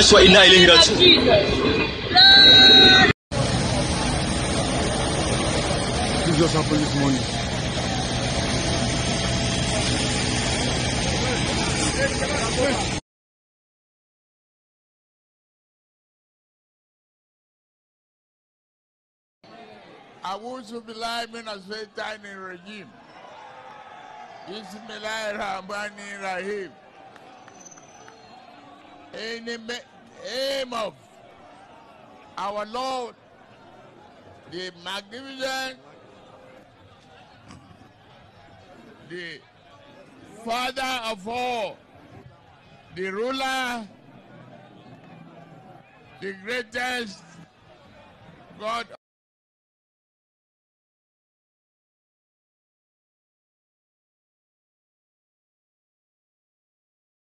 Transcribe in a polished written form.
lillahi wa inna ilaihi raji'un. This just happened this morning. A'udhu billahi minash shaitanir rajim. Bismillahir rahmanir rahim. In the name of our Lord, the magnificent, the Father of all, the ruler, the greatest God